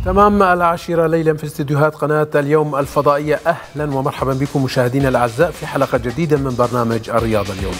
تمام 10 ليلا في استديوهات قناة اليوم الفضائية. أهلا ومرحبا بكم مشاهدينا الأعزاء في حلقة جديدة من برنامج الرياضة اليوم.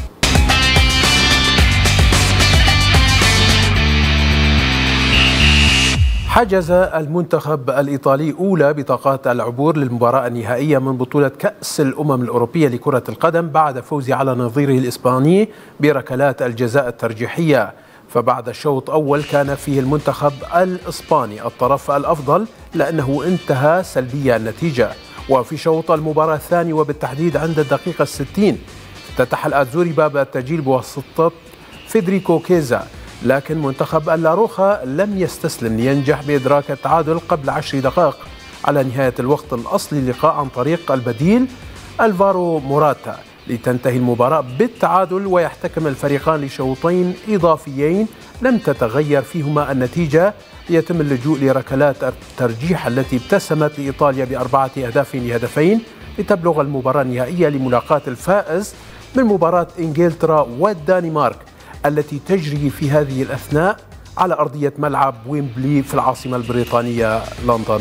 حجز المنتخب الإيطالي أولى بطاقات العبور للمباراة النهائية من بطولة كأس الأمم الأوروبية لكرة القدم بعد فوزه على نظيره الإسباني بركلات الجزاء الترجيحية. فبعد شوط أول كان فيه المنتخب الإسباني الطرف الأفضل لأنه انتهى سلبية النتيجة. وفي شوط المباراة الثاني وبالتحديد عند الدقيقة 60 افتتح الأزوري باب التسجيل بواسطة فيدريكو كيزا، لكن منتخب اللاروخا لم يستسلم لينجح بإدراك التعادل قبل 10 دقائق على نهاية الوقت الأصلي للقاء عن طريق البديل ألفارو موراتا، لتنتهي المباراة بالتعادل ويحتكم الفريقان لشوطين إضافيين لم تتغير فيهما النتيجة، ليتم اللجوء لركلات الترجيح التي ابتسمت لإيطاليا ب4 أهداف ل2 لتبلغ المباراة النهائية لملاقاة الفائز من مباراة إنجلترا والدنمارك التي تجري في هذه الأثناء على أرضية ملعب ويمبلي في العاصمة البريطانية لندن.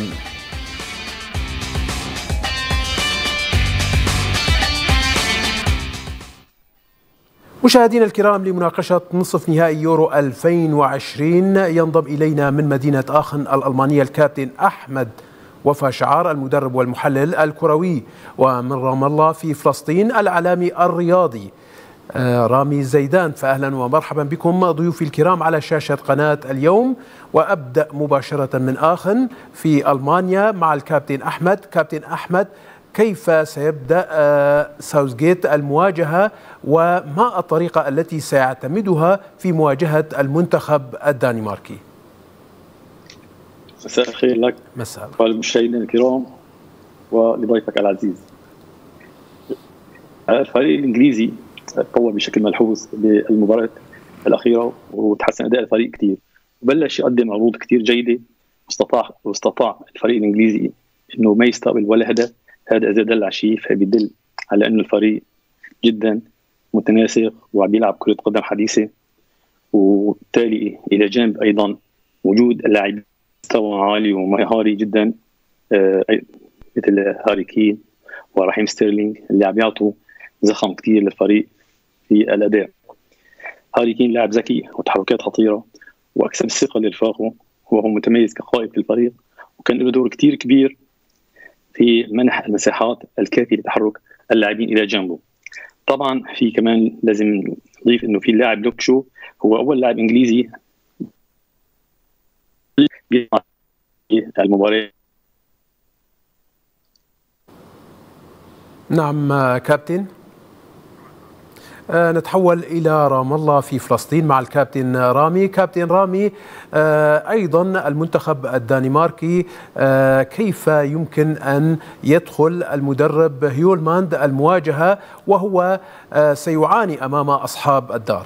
مشاهدينا الكرام، لمناقشة نصف نهائي يورو 2020 ينضم إلينا من مدينة آخن الألمانية الكابتن أحمد وفا شعار المدرب والمحلل الكروي، ومن رام الله في فلسطين الإعلامي الرياضي رامي زيدان. فأهلا ومرحبا بكم ضيوفي الكرام على شاشة قناة اليوم. وأبدأ مباشرة من آخن في ألمانيا مع الكابتن أحمد. كابتن أحمد، كيف سيبدأ ساوثغيت المواجهة وما الطريقة التي سيعتمدها في مواجهة المنتخب الدنماركي؟ مساء الخير لك والمشاهدين الكرام ولضيفك العزيز. الفريق الإنجليزي تطور بشكل ملحوظ بالمباراة الأخيرة وتحسن أداء الفريق كثير، وبلش يقدم عروض كثير جيدة، واستطاع الفريق الإنجليزي إنه ما يستقبل ولا هدف. هذا إذا دل على شيء فبيدل على إنه الفريق جدا متناسق وعم يلعب كرة قدم حديثة، وبالتالي إلى جانب أيضا وجود اللاعبين مستوى عالي ومهاري جدا مثل هاري كين ورحيم ستيرلينج اللي عم يعطوا زخم كثير للفريق في الأداء. هاري كين لاعب ذكي وتحركات خطيرة وأكسب الثقة لرفاقه، وهو متميز كقائد في الفريق، وكان له دور كثير كبير في منح المساحات الكافية لتحرك اللاعبين إلى جانبه. طبعا في كمان لازم نضيف إنه في اللاعب لوك شو هو أول لاعب إنجليزي المباراة. نعم كابتن. نتحول إلى رام الله في فلسطين مع الكابتن رامي. كابتن رامي، أيضا المنتخب الدنماركي كيف يمكن أن يدخل المدرب هيولماند المواجهة وهو سيعاني أمام أصحاب الدار؟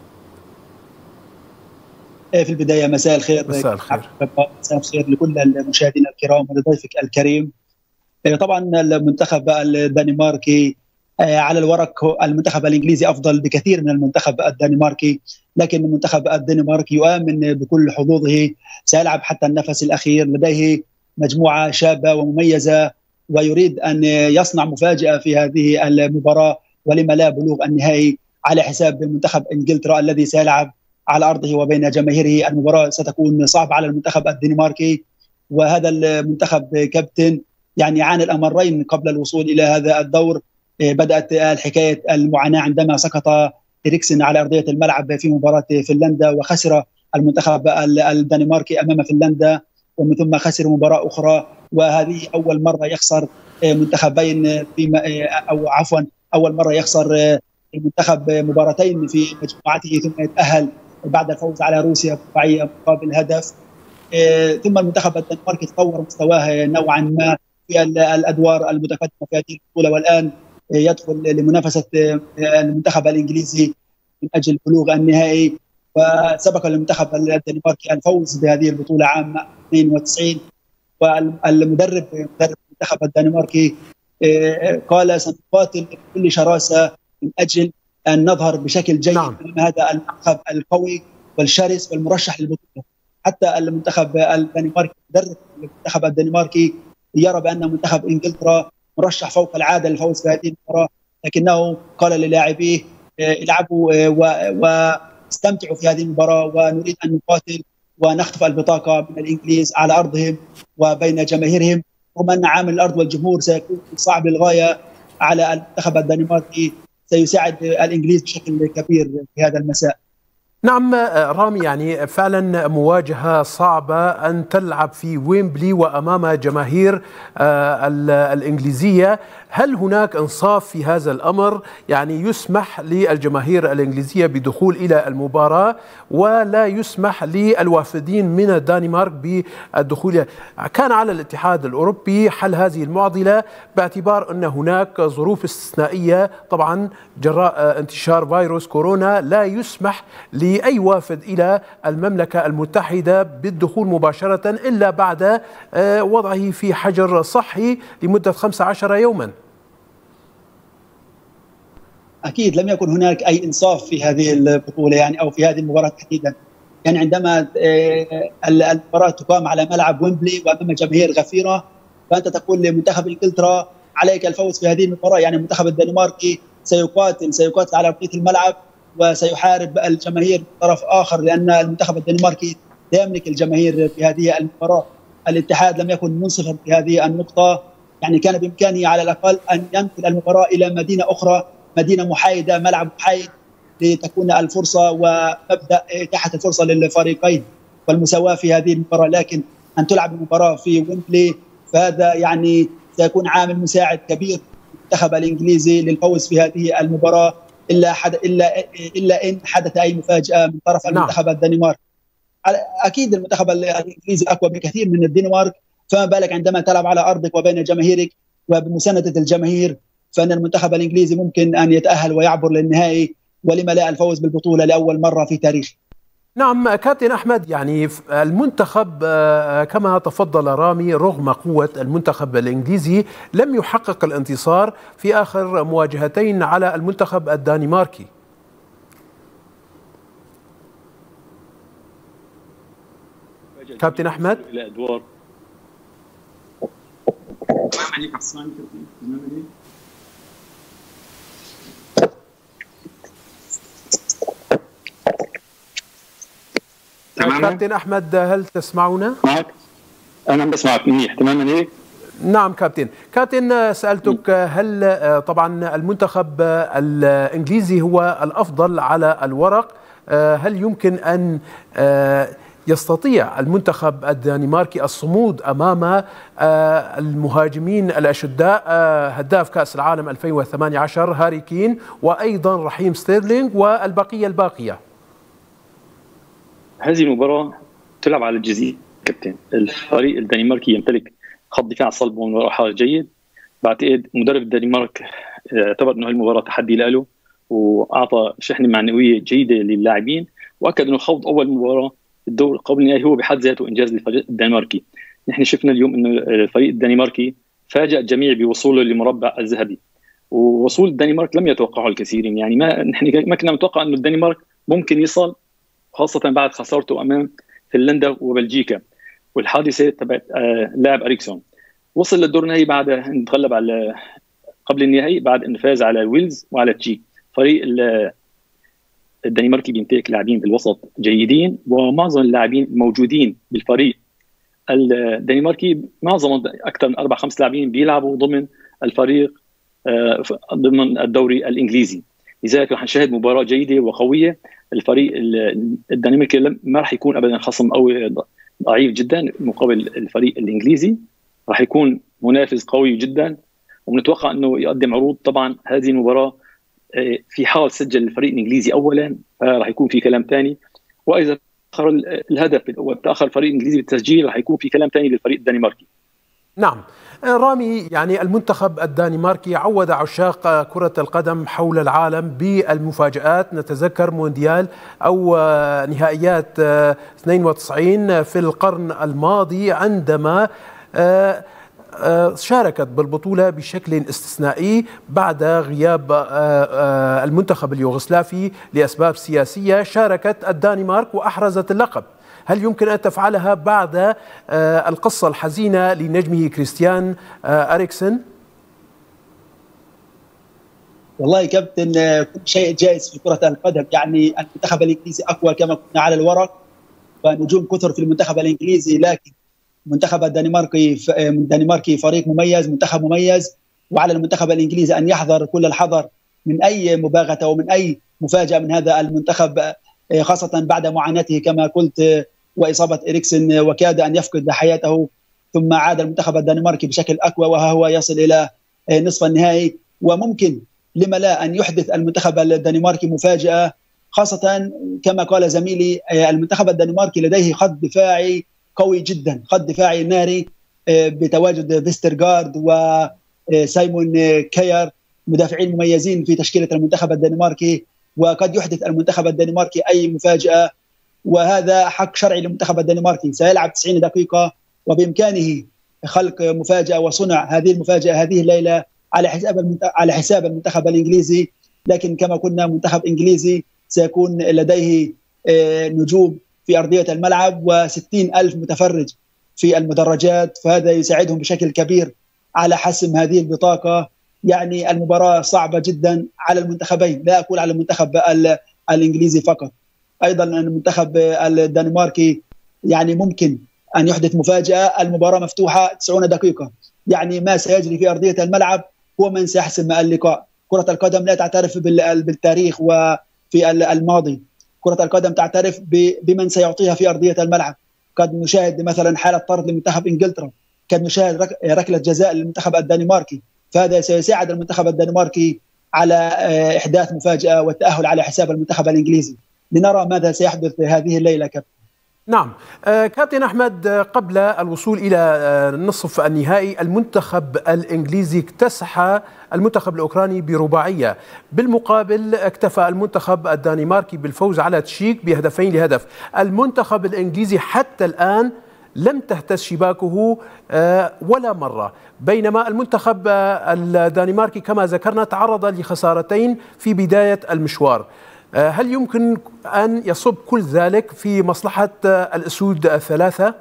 في البداية مساء الخير. مساء الخير. مساء الخير لكل المشاهدين الكرام ولضيفك الكريم. طبعا المنتخب الدنماركي على الورق المنتخب الانجليزي افضل بكثير من المنتخب الدنماركي، لكن المنتخب الدنماركي يؤمن بكل حظوظه، سيلعب حتى النفس الاخير، لديه مجموعه شابه ومميزه ويريد ان يصنع مفاجاه في هذه المباراه، ولما لا بلوغ النهائي على حساب منتخب انجلترا الذي سيلعب على ارضه وبين جماهيره. المباراه ستكون صعبه على المنتخب الدنماركي، وهذا المنتخب كابتن يعني عانى الامرين قبل الوصول الى هذا الدور. بدأت الحكاية المعاناة عندما سقط إريكسن على أرضية الملعب في مباراة فنلندا، وخسر المنتخب الدنماركي أمام فنلندا، ومن ثم خسر مباراة أخرى، وهذه أول مرة يخسر منتخبين أو عفوا أول مرة يخسر المنتخب مباراتين في مجموعته ثم يتأهل بعد الفوز على روسيا برباعية مقابل هدف. ثم المنتخب الدنماركي تطور مستواه نوعا ما في الأدوار المتقدمة في هذه البطولة، والآن يدخل لمنافسة المنتخب الإنجليزي من أجل بلوغ النهائي. وسبق المنتخب الدنماركي الفوز بهذه البطولة عام 92، والمدرب المنتخب الدنماركي قال سنقاتل بكل شراسة من أجل أن نظهر بشكل جيد أمام هذا المنتخب القوي والشرس والمرشح للبطولة. حتى المنتخب الدنماركي مدرب المنتخب الدنماركي يرى بان منتخب انجلترا مرشح فوق العاده للفوز في هذه المباراه، لكنه قال للاعبيه العبوا واستمتعوا في هذه المباراه، ونريد ان نقاتل ونخطف البطاقه من الانجليز على ارضهم وبين جماهيرهم، رغم ان عامل الارض والجمهور سيكون صعب للغايه على المنتخب الدنماركي، سيساعد الانجليز بشكل كبير في هذا المساء. نعم رامي، يعني فعلا مواجهة صعبة أن تلعب في ويمبلي وأمام جماهير الإنجليزية. هل هناك إنصاف في هذا الأمر؟ يعني يسمح للجماهير الإنجليزية بدخول إلى المباراة ولا يسمح للوافدين من الدنمارك بالدخول. كان على الاتحاد الأوروبي حل هذه المعضلة باعتبار أن هناك ظروف استثنائية طبعا جراء انتشار فيروس كورونا، لا يسمح لأي وافد إلى المملكة المتحدة بالدخول مباشرة إلا بعد وضعه في حجر صحي لمدة 15 يوما. اكيد لم يكن هناك اي انصاف في هذه البطوله يعني، او في هذه المباراه تحديدا. يعني عندما المباراه تقام على ملعب ويمبلي وامام جماهير غفيره، فانت تقول لمنتخب انجلترا عليك الفوز في هذه المباراه. يعني المنتخب الدنماركي سيقاتل على ارضيه الملعب وسيحارب الجماهير من طرف اخر، لان المنتخب الدنماركي لا يملك الجماهير في هذه المباراه. الاتحاد لم يكن منصفا في هذه النقطه، يعني كان بامكانه على الاقل ان ينقل المباراه الى مدينه اخرى، مدينه محايده، ملعب محايد، لتكون الفرصه ومبدا اتاحه الفرصه للفريقين والمساواه في هذه المباراه. لكن ان تلعب المباراه في ويمبلي فهذا يعني سيكون عامل مساعد كبير للمنتخب الانجليزي للفوز في هذه المباراه، الا ان حدث اي مفاجاه من طرف المنتخب الدنماركي. اكيد المنتخب الانجليزي اقوى بكثير من الدنمارك، فما بالك عندما تلعب على ارضك وبين جماهيرك وبمسانده الجماهير، فان المنتخب الانجليزي ممكن ان يتاهل ويعبر للنهائي، ولما لا الفوز بالبطوله لاول مره في تاريخه. نعم كابتن أحمد، يعني المنتخب كما تفضل رامي رغم قوة المنتخب الإنجليزي لم يحقق الانتصار في آخر مواجهتين على المنتخب الدنماركي. كابتن أحمد كابتن أحمد هل تسمعنا؟ معك؟ أنا بسمعك منيح تماما هيك؟ نعم كابتن سألتك هل طبعا المنتخب الإنجليزي هو الأفضل على الورق، هل يمكن أن يستطيع المنتخب الدنماركي الصمود أمام المهاجمين الأشداء هداف كأس العالم 2018 هاري كين وأيضا رحيم ستيرلينغ والبقية الباقية؟ هذه المباراة تلعب على الجزيرة كابتن. الفريق الدنماركي يمتلك خط دفاع صلب وراء حائط جيد. بعتقد مدرب الدنمارك اعتبر انه المباراة تحدي له واعطى شحنة معنوية جيدة للاعبين، واكد انه خوض اول مباراة الدور قبل النهائي هو بحد ذاته انجاز للفريق الدنماركي. نحن شفنا اليوم انه الفريق الدنماركي فاجأ الجميع بوصوله للمربع الذهبي، ووصول الدنمارك لم يتوقعه الكثيرين. يعني نحن ما كنا نتوقع انه الدنمارك ممكن يصل، خاصة بعد خسارته أمام فنلندا وبلجيكا والحادثة تبعت لاعب أريكسون. وصل للدور النهائي بعد أن تغلب على قبل النهائي بعد أن فاز على ويلز وعلى تشيك. فريق الدنماركي بيمتلك لاعبين بالوسط جيدين، ومعظم اللاعبين الموجودين بالفريق الدنماركي معظم أكثر من 4-5 لاعبين بيلعبوا ضمن الفريق ضمن الدوري الإنجليزي. لذلك رح نشاهد مباراة جيدة وقوية. الفريق الدنماركي ما راح يكون ابدا خصم قوي ضعيف جدا مقابل الفريق الانجليزي، راح يكون منافس قوي جدا، ونتوقع انه يقدم عروض. طبعا هذه المباراه في حال سجل الفريق الانجليزي اولا فراح يكون في كلام ثاني، واذا تاخر الهدف وتاخر الفريق الانجليزي بالتسجيل راح يكون في كلام ثاني للفريق الدنماركي. نعم رامي، يعني المنتخب الدنماركي عود عشاق كرة القدم حول العالم بالمفاجآت. نتذكر مونديال أو نهائيات 92 في القرن الماضي عندما شاركت بالبطولة بشكل استثنائي بعد غياب المنتخب اليوغوسلافي لأسباب سياسية. شاركت الدنمارك وأحرزت اللقب. هل يمكن أن تفعلها بعد القصة الحزينة لنجمه كريستيان أريكسن؟ والله كابتن، كل شيء جائز في كرة القدم. يعني المنتخب الإنجليزي أقوى كما كنا على الورق، ونجوم كثر في المنتخب الإنجليزي، لكن المنتخب الدنماركي فريق مميز، منتخب مميز، وعلى المنتخب الإنجليزي أن يحذر كل الحذر من أي مباغتة ومن أي مفاجأة من هذا المنتخب، خاصة بعد معاناته كما قلت وإصابة إريكسن وكاد أن يفقد حياته، ثم عاد المنتخب الدنماركي بشكل أقوى وهو يصل إلى نصف النهائي. وممكن لما لا أن يحدث المنتخب الدنماركي مفاجأة، خاصة كما قال زميلي المنتخب الدنماركي لديه خط دفاعي قوي جدا، خط دفاعي ناري بتواجد فيسترغارد وسايمون كاير، مدافعين مميزين في تشكيلة المنتخب الدنماركي، وقد يحدث المنتخب الدنماركي أي مفاجأة، وهذا حق شرعي للمنتخب الدنماركي. سيلعب 90 دقيقة وبإمكانه خلق مفاجأة وصنع هذه المفاجأة هذه الليلة على حساب المنتخب الإنجليزي. لكن كما قلنا منتخب إنجليزي سيكون لديه نجوم في أرضية الملعب و60,000 متفرج في المدرجات، فهذا يساعدهم بشكل كبير على حسم هذه البطاقة. يعني المباراة صعبة جدا على المنتخبين، لا أقول على المنتخب الإنجليزي فقط، أيضا المنتخب الدنماركي يعني ممكن أن يحدث مفاجأة. المباراة مفتوحة 90 دقيقة، يعني ما سيجري في أرضية الملعب هو من سيحسم اللقاء. كرة القدم لا تعترف بالتاريخ وفي الماضي، كرة القدم تعترف بمن سيعطيها في أرضية الملعب. قد نشاهد مثلا حالة طرد لمنتخب إنجلترا، قد نشاهد ركلة جزاء للمنتخب الدنماركي، فهذا سيساعد المنتخب الدنماركي على إحداث مفاجأة والتأهل على حساب المنتخب الإنجليزي. لنرى ماذا سيحدث هذه الليلة كابتن. نعم كابتن أحمد، قبل الوصول إلى نصف النهائي المنتخب الإنجليزي اكتسح المنتخب الأوكراني برباعية، بالمقابل اكتفى المنتخب الدنماركي بالفوز على تشيك ب2-0. المنتخب الإنجليزي حتى الآن لم تهتز شباكه ولا مرة، بينما المنتخب الدنماركي كما ذكرنا تعرض لخسارتين في بداية المشوار. هل يمكن أن يصب كل ذلك في مصلحة الأسود الثلاثة؟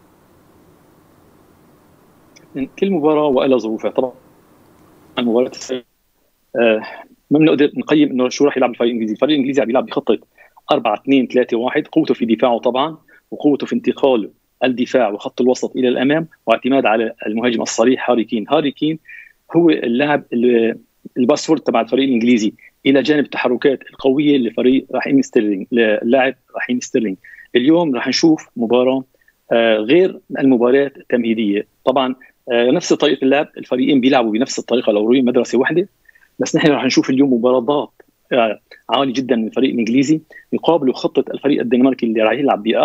كل مباراة وإلى ظروفها. طبعا المباراة ما بنقدر نقيم انه شو راح يلعب الفريق الانجليزي. الفريق الانجليزي عم يلعب بخطة 4-2-3-1، قوته في دفاعه طبعا، وقوته في انتقال الدفاع وخط الوسط الى الامام، واعتماد على المهاجم الصريح هاري كين. هاري كين هو اللاعب الباسورد تبع الفريق الانجليزي، الى جانب التحركات القويه لفريق رحيم ستيرلينج، اللاعب رحيم ستيرلينج. اليوم راح نشوف مباراه غير المباريات التمهيديه. طبعا نفس طريقه اللعب، الفريقين بيلعبوا بنفس الطريقه الاوروبيه، مدرسه واحده، بس نحن راح نشوف اليوم مباراه ضغط عالي جدا من الفريق الانجليزي يقابل خطه الفريق الدنماركي اللي راح يلعب ب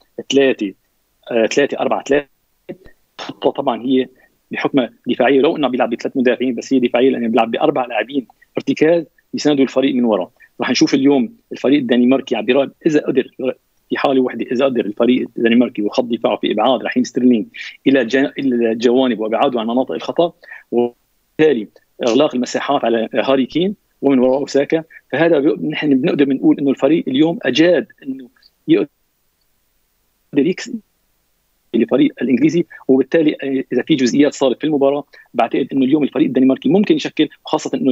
4-3-4-3. خطه طبعا هي بحكم دفاعيه، لو انه بيلعب ب3 مدافعين، بس هي دفاعيه لانه بيلعب ب4 لاعبين ارتكاز يساندوا الفريق من وراء. راح نشوف اليوم الفريق الدنماركي عم بيراد اذا قدر في حاله واحده، اذا قدر الفريق الدنماركي وخط دفاعه في ابعاد رحيم ستيرلينج الى الجوانب وابعاده عن مناطق الخطا، وبالتالي اغلاق المساحات على هاري كين ومن وراء اوساكا. فهذا نحن بنقدر نقول انه الفريق اليوم اجاد انه يقدر يكسب الفريق الانجليزي، وبالتالي اذا في جزئيات صارت في المباراه بعتقد انه اليوم الفريق الدنماركي ممكن يشكل، خاصه انه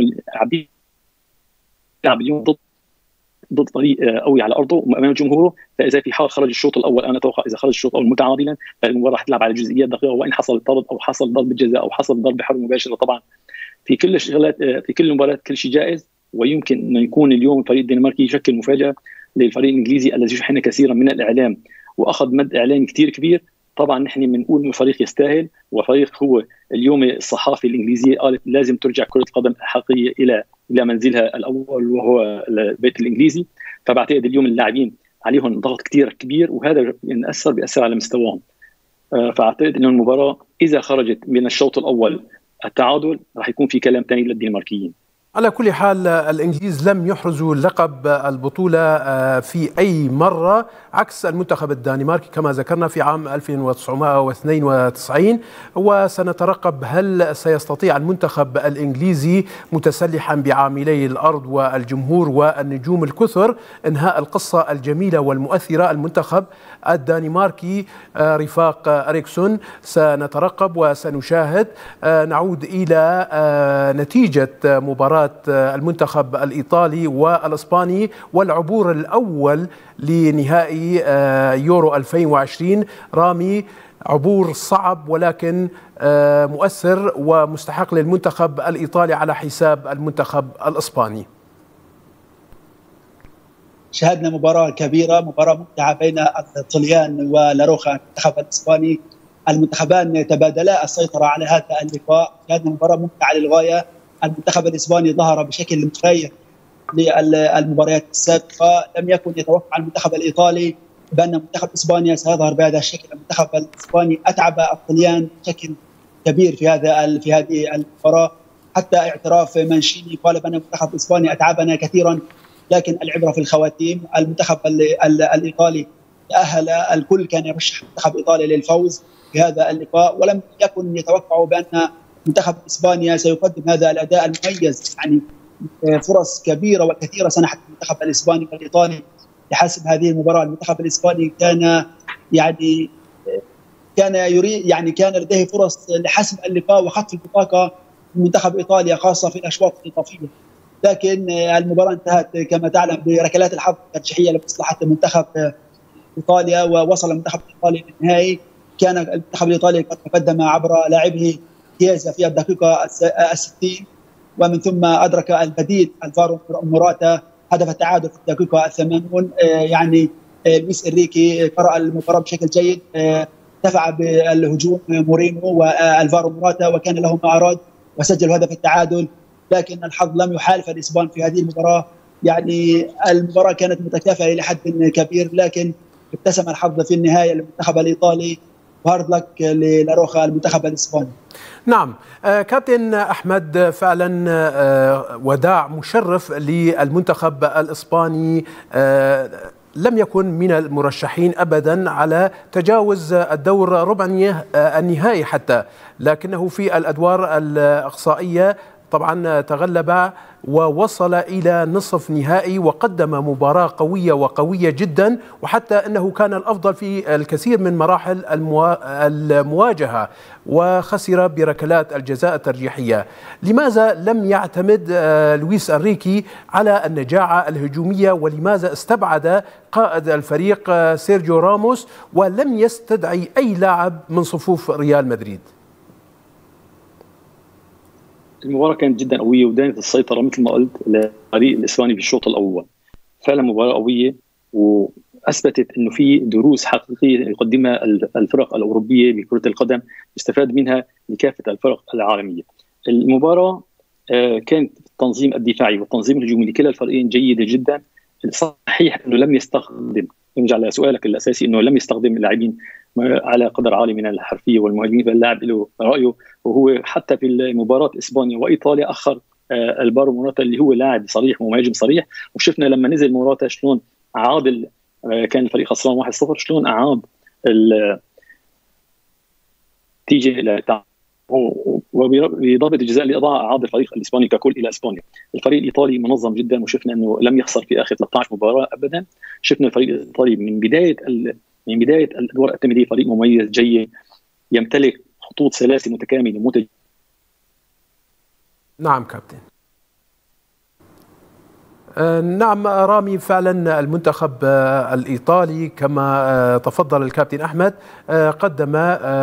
يلعب اليوم ضد فريق قوي على ارضه وامام جمهوره. فاذا في حال خرج الشوط الاول، انا اتوقع اذا خرج الشوط الاول متعادلا فالمباراه رح تلعب على جزئيات دقيقه، وان حصل طرد او حصل ضربه جزاء او حصل ضربه حره مباشره. طبعا في كل الشغلات، في كل المباريات كل شيء جائز، ويمكن انه يكون اليوم الفريق الدنماركي يشكل مفاجاه للفريق الانجليزي الذي شحن كثيرا من الاعلام واخذ مد اعلامي كثير كبير. طبعا نحن بنقول انه الفريق يستاهل، وفريق هو اليوم الصحافه الانجليزيه قالت لازم ترجع كره القدم الحقيقيه الى منزلها الاول وهو البيت الانجليزي. فبعتقد اليوم اللاعبين عليهم ضغط كثير كبير، وهذا بيأثر على مستواهم. فاعتقد انه المباراه اذا خرجت من الشوط الاول التعادل راح يكون في كلام ثاني للدنماركيين. على كل حال الإنجليز لم يحرزوا لقب البطولة في أي مرة عكس المنتخب الدنماركي كما ذكرنا في عام 1992. وسنترقب هل سيستطيع المنتخب الإنجليزي متسلحا بعاملي الأرض والجمهور والنجوم الكثر إنهاء القصة الجميلة والمؤثرة. المنتخب الدنماركي رفاق أريكسون سنترقب وسنشاهد. نعود إلى نتيجة مباراة المنتخب الإيطالي والإسباني والعبور الأول لنهائي يورو 2020. رامي، عبور صعب ولكن مؤثر ومستحق للمنتخب الإيطالي على حساب المنتخب الإسباني. شاهدنا مباراة كبيرة، مباراة ممتعة بين الطليان ولاروخا المنتخب الإسباني. المنتخبان تبادلا السيطرة على هذا اللقاء. شاهدنا مباراة ممتعة للغاية. المنتخب الإسباني ظهر بشكل مغاير للمباريات السابقة. لم يكن يتوقع المنتخب الإيطالي بأن منتخب إسبانيا سيظهر بهذا الشكل. المنتخب الإسباني أتعب الطليان بشكل كبير في هذه المباراة. حتى اعتراف مانشيني قال بأن المنتخب الإسباني أتعبنا كثيرا، لكن العبرة في الخواتيم. المنتخب الإيطالي تأهل، الكل كان يرشح المنتخب الإيطالي للفوز في هذا اللقاء، ولم يكن يتوقعوا بأن منتخب إسبانيا سيقدم هذا الأداء المميز. يعني فرص كبيرة وكثيرة سنحت المنتخب الإسباني والإيطالي لحسم هذه المباراة. المنتخب الإسباني كان يريد، يعني كان لديه فرص لحسم اللقاء وخطف البطاقة من منتخب إيطاليا خاصة في الأشواط الإضافية، لكن المباراة انتهت كما تعلم بركلات الحظ الترجيحية لمصلحة المنتخب إيطاليا، ووصل المنتخب الإيطالي للنهائي. كان المنتخب الإيطالي قد تقدم عبر لاعبه كيزا في الدقيقة 60، ومن ثم أدرك البديل الفارو موراتا هدف التعادل في الدقيقة 80. يعني لويس إنريكي قرأ المباراة بشكل جيد، دفع بالهجوم مورينو والفارو موراتا وكان لهم ما أراد وسجلوا هدف التعادل، لكن الحظ لم يحالف الإسبان في هذه المباراة. يعني المباراة كانت متكافئة إلى حد كبير، لكن ابتسم الحظ في النهاية للمنتخب الإيطالي، وهارد لك للاروخا المنتخب الإسباني. نعم كابتن أحمد، فعلا وداع مشرف للمنتخب الإسباني. لم يكن من المرشحين أبدا على تجاوز الدور ربع النهائي حتى، لكنه في الأدوار الإقصائية طبعا تغلب ووصل إلى نصف نهائي وقدم مباراة وقوية جدا، وحتى أنه كان الأفضل في الكثير من مراحل المواجهة وخسر بركلات الجزاء الترجيحية. لماذا لم يعتمد لويس أنريكي على النجاعة الهجومية، ولماذا استبعد قائد الفريق سيرجيو راموس ولم يستدعي أي لاعب من صفوف ريال مدريد؟ المباراة كانت جدا قوية ودانت السيطرة مثل ما قلت للفريق الإسباني في الشوط الأول. فعلا مباراة قوية وأثبتت أنه في دروس حقيقية يقدمها الفرق الأوروبية بكرة القدم يستفاد منها لكافة الفرق العالمية. المباراة كانت التنظيم الدفاعي والتنظيم الهجومي لكلا الفريقين جيدة جدا. صحيح أنه لم يستخدم، نرجع لسؤالك الأساسي، أنه لم يستخدم اللاعبين على قدر عالي من الحرفية والمهاجمين، فاللاعب له رأيه. وهو حتى في مباراة إسبانيا وإيطاليا أخر الفارو موراتا اللي هو لاعب صريح ومهاجم صريح، وشفنا لما نزل موراتا شلون أعاد كان الفريق خسران 1-0 شلون أعاد النتيجة وبضربة الجزاء اللي أضاع أعاد الفريق الإسباني ككل إلى إسبانيا. الفريق الإيطالي منظم جدا، وشفنا أنه لم يخسر في آخر 13 مباراة أبدا. شفنا الفريق الإيطالي من بداية الأدوار التمهيدية فريق مميز جيد يمتلك خطوط سلاسل متكاملة نعم كابتن. نعم رامي، فعلا المنتخب الإيطالي كما تفضل الكابتن أحمد قدم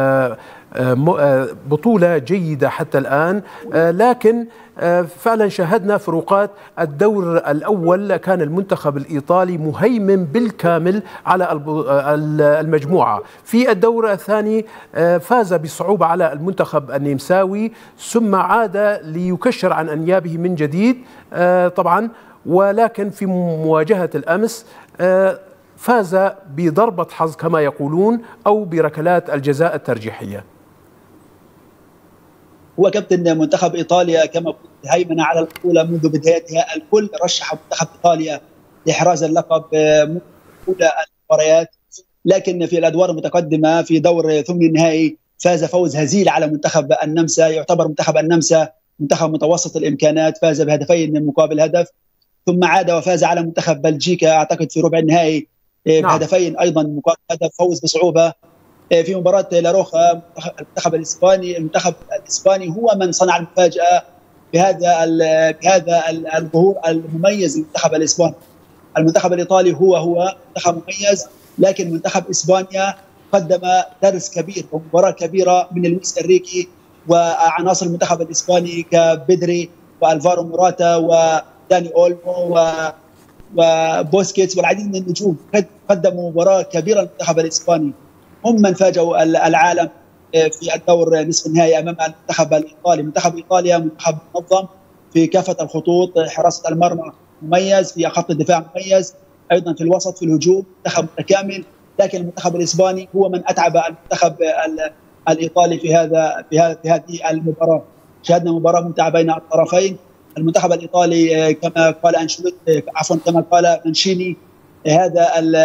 بطولة جيدة حتى الآن، لكن فعلا شاهدنا فروقات. الدور الأول كان المنتخب الإيطالي مهيمن بالكامل على المجموعة. في الدور الثاني فاز بصعوبة على المنتخب النمساوي، ثم عاد ليكشر عن أنيابه من جديد طبعا، ولكن في مواجهة الأمس فاز بضربة حظ كما يقولون أو بركلات الجزاء الترجيحية. هو كابتن منتخب إيطاليا كما الهيمنه على البطوله منذ بدايتها. الكل رشح منتخب ايطاليا لإحراز اللقب منذ اولى المباريات، لكن في الادوار المتقدمه في دور ثمن النهائي فاز فوز هزيل على منتخب النمسا. يعتبر منتخب النمسا منتخب متوسط الامكانات، فاز بهدفين مقابل هدف، ثم عاد وفاز على منتخب بلجيكا اعتقد في ربع النهائي بهدفين ايضا مقابل هدف، فوز بصعوبه. في مباراه لاروخا المنتخب الاسباني هو من صنع المفاجاه بهذا الظهور المميز للمنتخب الاسباني. المنتخب الايطالي هو منتخب مميز، لكن منتخب اسبانيا قدم درس كبير ومباراه كبيره من لويس انريكي وعناصر المنتخب الاسباني كبدري والفارو موراتا وداني اولمو وبوسكيتس والعديد من النجوم. قدموا مباراه كبيره للمنتخب الاسباني، هم من فاجئوا العالم في الدور نصف النهائي امام المنتخب الايطالي. منتخب ايطاليا منتخب منظم في كافه الخطوط، حراسه المرمى مميز، في خط الدفاع مميز، ايضا في الوسط في الهجوم منتخب متكامل. لكن المنتخب الاسباني هو من اتعب المنتخب الايطالي في هذه المباراه. شاهدنا مباراه ممتعه بين الطرفين. المنتخب الايطالي كما قال كما قال مانشيني، هذا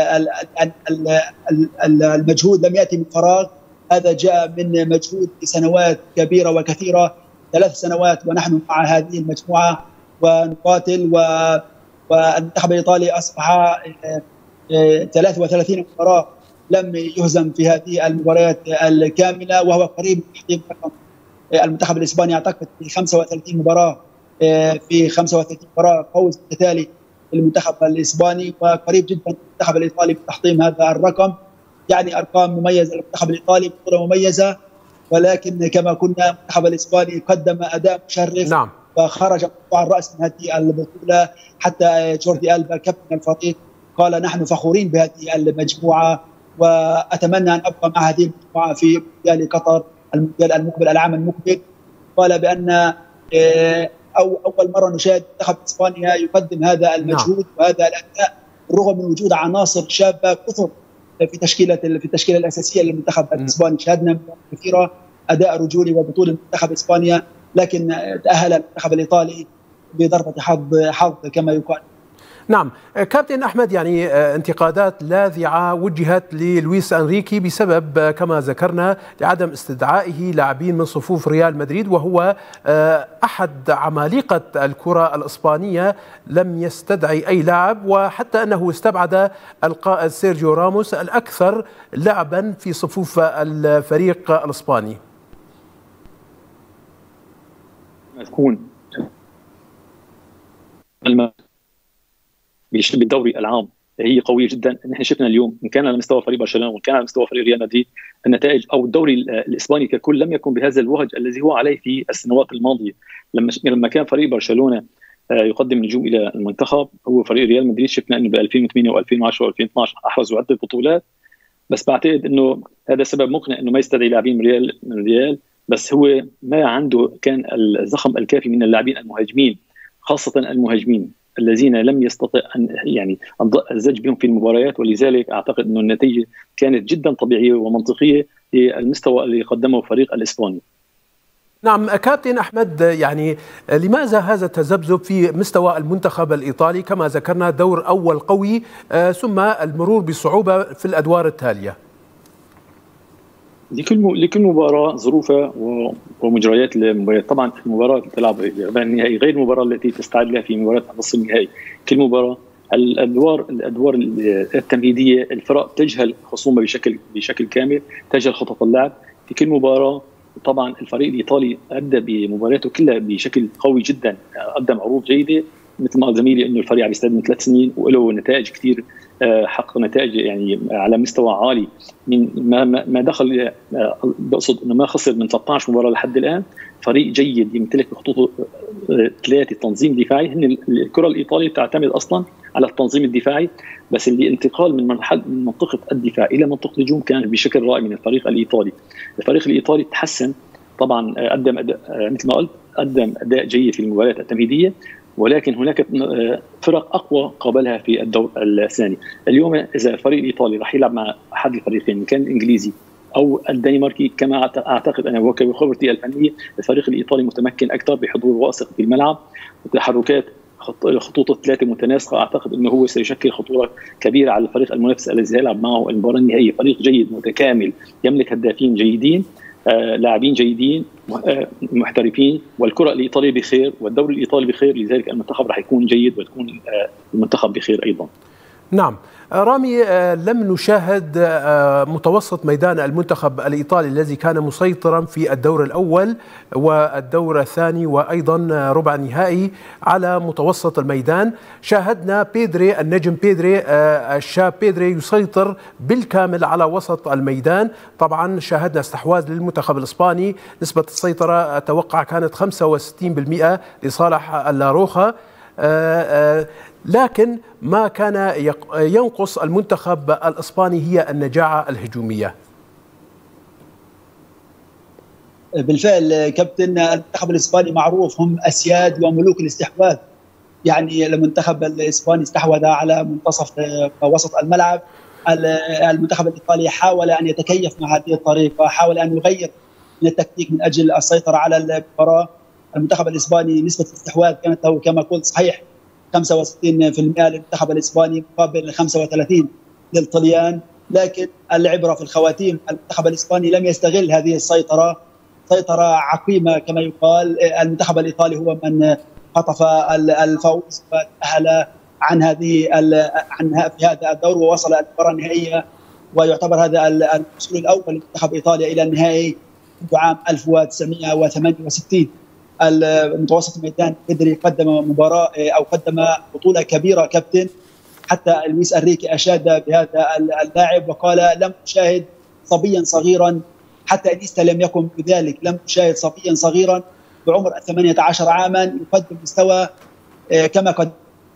المجهود لم ياتي من فراغ، هذا جاء من مجهود سنوات كبيره وكثيره، 3 سنوات ونحن مع هذه المجموعه ونقاتل. والمنتخب الايطالي اصبح 33 مباراه لم يهزم في هذه المباريات الكامله، وهو قريب من تحقيق رقم المنتخب الاسباني اعتقد في 35 مباراه، في 35 مباراه فوز متتالي للمنتخب الاسباني، وقريب جدا المنتخب الايطالي بتحطيم هذا الرقم. يعني ارقام مميزه للمنتخب الايطالي، بطوله مميزه، ولكن كما قلنا المنتخب الاسباني قدم اداء مشرف. نعم. وخرج مقطوع الراس من هذه البطوله. حتى جوردي ألبا كابتن الفريق قال نحن فخورين بهذه المجموعه، واتمنى ان ابقى مع هذه المجموعه في مونديال قطر المونديال المقبل العام المقبل. قال بان اول مره نشاهد منتخب اسبانيا يقدم هذا المجهود وهذا الاداء رغم من وجود عناصر شابه كثر في التشكيله الاساسيه للمنتخب الاسباني. شاهدنا كثيره اداء رجولي وبطوله منتخب اسبانيا، لكن تاهل المنتخب الايطالي بضربه حظ كما يقال. نعم كابتن أحمد، يعني انتقادات لاذعة وجهت للويس أنريكي بسبب كما ذكرنا لعدم استدعائه لاعبين من صفوف ريال مدريد، وهو أحد عمالقة الكرة الإسبانية، لم يستدعي أي لاعب، وحتى أنه استبعد القائد سيرجيو راموس الأكثر لعبا في صفوف الفريق الإسباني. تكون بالدوري العام هي قويه جدا. نحن شفنا اليوم ان كان على مستوى فريق برشلونه وان كان على مستوى فريق ريال مدريد، النتائج او الدوري الاسباني ككل لم يكن بهذا الوهج الذي هو عليه في السنوات الماضيه. لما كان فريق برشلونه يقدم نجوم الى المنتخب، هو فريق ريال مدريد شفنا انه ب 2008 و2010 و2012 احرزوا عده بطولات. بس بعتقد انه هذا سبب مقنع انه ما يستدعي لاعبين من ريال، بس هو ما عنده كان الزخم الكافي من اللاعبين المهاجمين، خاصه المهاجمين الذين لم يستطع ان الزج بهم في المباريات. ولذلك اعتقد انه النتيجه كانت جدا طبيعيه ومنطقيه للمستوى اللي قدمه فريق الاسباني. نعم كابتن أحمد، يعني لماذا هذا التذبذب في مستوى المنتخب الإيطالي؟ كما ذكرنا دور أول قوي ثم المرور بصعوبة في الأدوار التالية. لكل مباراه ظروفها ومجريات المباريات. طبعا المباراه تلعب النهائي غير المباراه التي تستعد لها في مباراه نصف النهائي. كل مباراه الادوار التمهيديه الفرق تجهل خصومها بشكل كامل، تجهل خطط اللعب في كل مباراه. طبعا الفريق الايطالي ادى بمبارياته كلها بشكل قوي جدا، قدم عروض جيده. مثل ما قال زميلي انه الفريق عم يستعد من 3 سنين وله نتائج كثير، حقق نتائج يعني على مستوى عالي. من ما دخل بقصد انه ما خسر من 13 مباراه لحد الان. فريق جيد يمتلك بخطوطه 3 تنظيم دفاعي. هن الكره الايطاليه تعتمد اصلا على التنظيم الدفاعي، بس اللي انتقال من منطقه الدفاع الى منطقه الهجوم كان بشكل رائع من الفريق الايطالي. الفريق الايطالي تحسن طبعا، قدم مثل ما قلت قدم اداء جيد في المباريات التمهيديه، ولكن هناك فرق اقوى قابلها في الدور الثاني. اليوم اذا الفريق الايطالي راح يلعب مع احد الفريقين، كان الانجليزي او الدنماركي كما اعتقد انا وبخبرتي الفنيه. الفريق الايطالي متمكن اكثر بحضور واثق في الملعب وتحركات خطوط الثلاثه متناسقه. اعتقد انه هو سيشكل خطوره كبيره على الفريق المنافس الذي سيلعب معه المباراه النهائيه. فريق جيد متكامل يملك هدافين جيدين، لاعبين جيدين محترفين، والكره الايطاليه بخير والدوري الايطالي بخير، لذلك المنتخب راح يكون جيد وتكون المنتخب بخير ايضا. نعم رامي، لم نشاهد متوسط ميدان المنتخب الإيطالي الذي كان مسيطرا في الدور الأول والدور الثاني وأيضا ربع نهائي على متوسط الميدان. شاهدنا بيدري النجم بيدري الشاب بيدري يسيطر بالكامل على وسط الميدان. طبعا شاهدنا استحواذ للمنتخب الإسباني، نسبة السيطرة أتوقع كانت 65% لصالح اللاروخا، لكن ما كان ينقص المنتخب الإسباني هي النجاعة الهجومية. بالفعل كابتن، المنتخب الإسباني معروف هم أسياد وملوك الاستحواذ. يعني المنتخب الإسباني استحوذ على منتصف وسط الملعب. المنتخب الإيطالي حاول أن يتكيف مع هذه الطريقة، حاول أن يغير من التكتيك من أجل السيطرة على المباراة. المنتخب الإسباني نسبة الاستحواذ كانت له كما قلت صحيح 65% للمنتخب الإسباني مقابل 35 للطليان، لكن العبرة في الخواتيم. المنتخب الإسباني لم يستغل هذه السيطرة، سيطرة عقيمة كما يقال. المنتخب الإيطالي هو من خطف الفوز وتأهل في هذا الدور ووصل المباراة النهائية، ويعتبر هذا الوصول الأول لمنتخب إيطاليا إلى النهائي منذ عام 1968. المتوسط الميدان قدر يقدم مباراة أو قدم بطولة كبيرة كابتن. حتى لويس أنريكي أشاد بهذا اللاعب وقال: لم أشاهد صبيا صغيرا، حتى إنيستا لم يكن بذلك، لم أشاهد صبيا صغيرا بعمر 18 عاما يقدم مستوى كما قد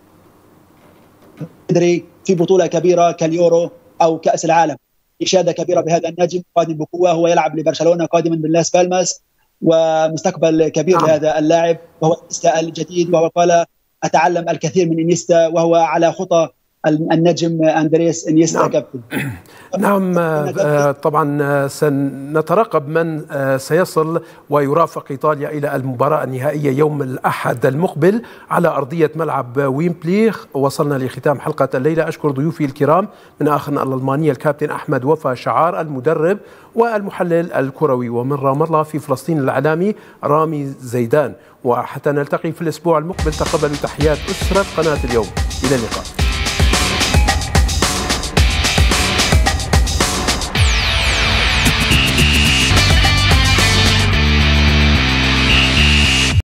قدر في بطولة كبيرة كاليورو أو كأس العالم. إشادة كبيرة بهذا النجم قادم بقوة، هو يلعب لبرشلونة قادما من لاس بالماس، ومستقبل كبير لهذا اللاعب وهو إنيستا الجديد. وهو قال: أتعلم الكثير من إنيستا، وهو على خطى النجم أندريس إنيستا. نعم. كابتن نعم طبعا سنترقب من سيصل ويرافق إيطاليا إلى المباراة النهائية يوم الأحد المقبل على أرضية ملعب ويمبلي. وصلنا لختام حلقة الليلة. أشكر ضيوفي الكرام من آخر الألمانية الكابتن أحمد وفا شعار المدرب والمحلل الكروي، ومن رام الله في فلسطين الإعلامي رامي زيدان. وحتى نلتقي في الأسبوع المقبل تقبلوا تحيات أسرة قناة اليوم. إلى اللقاء.